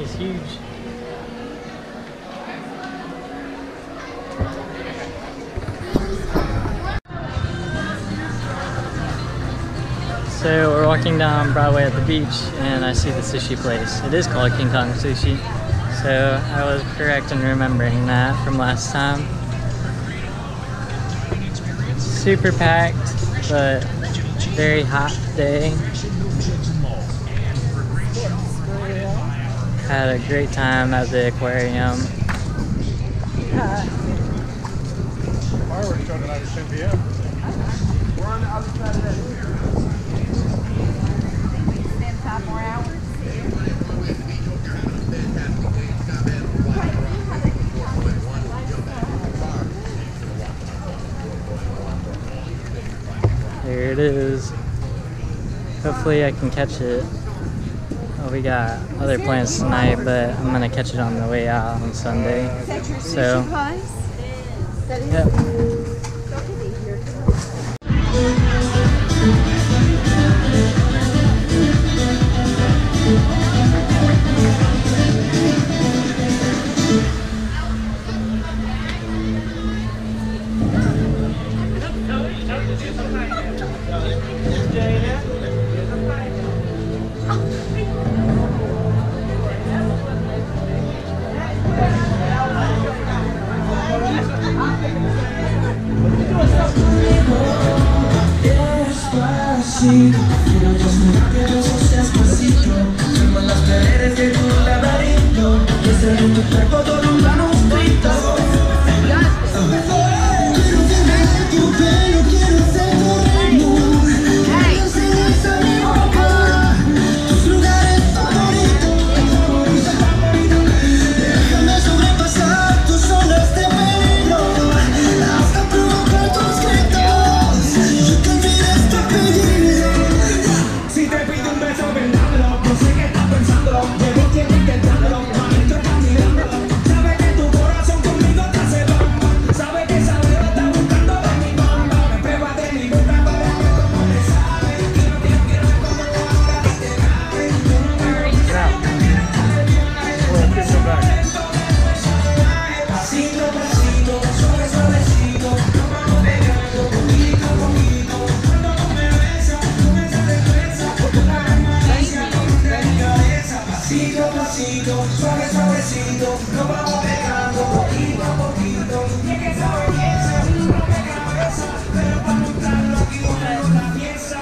He's huge. So we're walking down Broadway at the beach and I see the sushi place. It is called King Kong Sushi. So I was correct in remembering that from last time. Super packed, but very hot day. Had a great time at the aquarium. Fireworks show tonight at 10 p.m. We're on the other side of that. Stand 5 more hours. There it is. Hopefully I can catch it. Oh, we got other plans tonight, but I'm gonna catch it on the way out on Sunday. So, yep. Quiero desnudarte a besos despacito. Firma las paredes de tu laberinto. Desde tu cuerpo todo un manuscrito. Quiero tener tu pelo, quiero ser tu ritmo. Quiero ser esa mi boca. Tus lugares favoritos. Déjame sobrepasar tus zonas de peligro. Hasta provocar tus gritos. Yo te olvidé este apellido. Si te pido un beso, vendámelo. No sé qué estás pensando. Llevo tiempo intentándolo. Adentro estás mirándolo. Sabe que tu corazón conmigo te hace bamba. Sabe que esa beba está buscando de mi bamba. Me pego de mi boca para ver cómo te sabe. Quiero ver cómo te ahora que te cabe. Yo no me voy a pasito, pasito, suave, suavecito. Nos vamos pegando poquito a poquito. Cuando tú me besas, con esa destreza, una malicia no te mi cabeza. Pasito, pasito, suave, suavecito. Nos vamos pegando poquito a poquito. Y es que esa belleza no me cabeza, pero para montarlo aquí ponemos la pieza.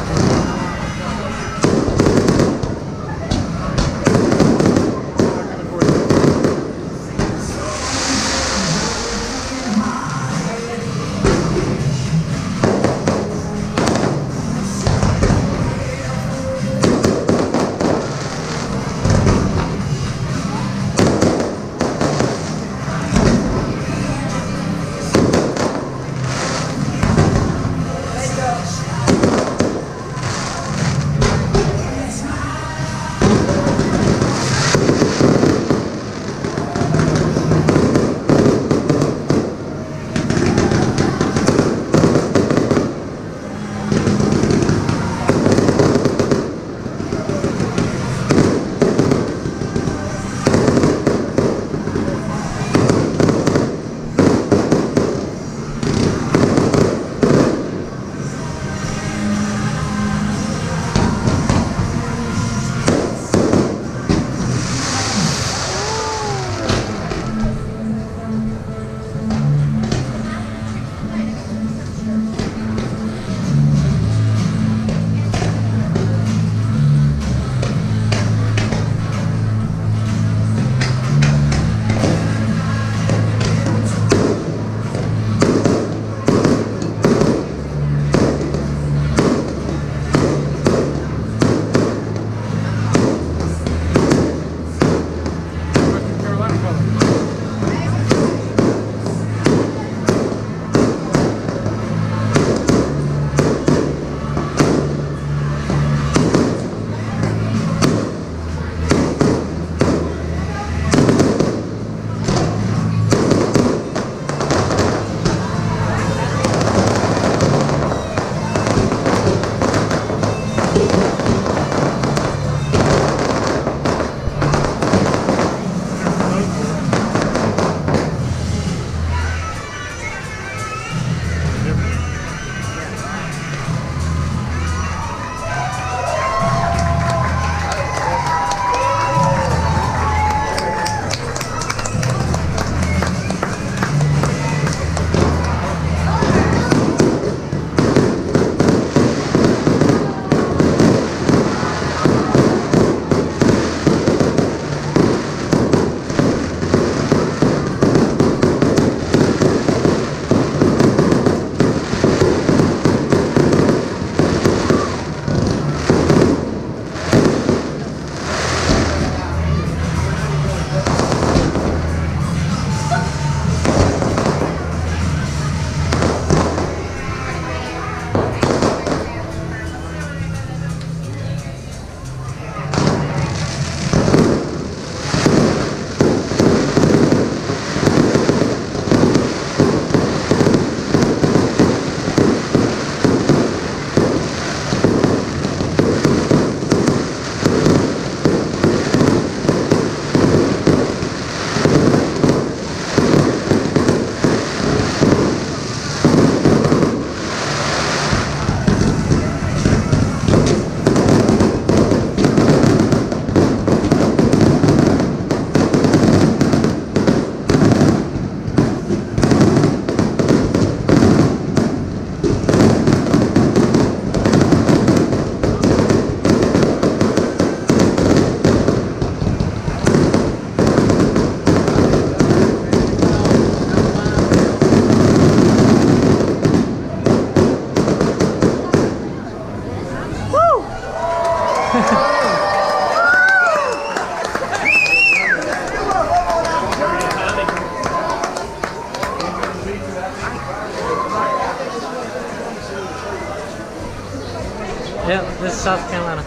Yep, this is South Carolina.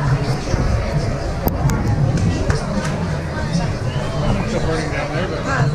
Still burning down there, but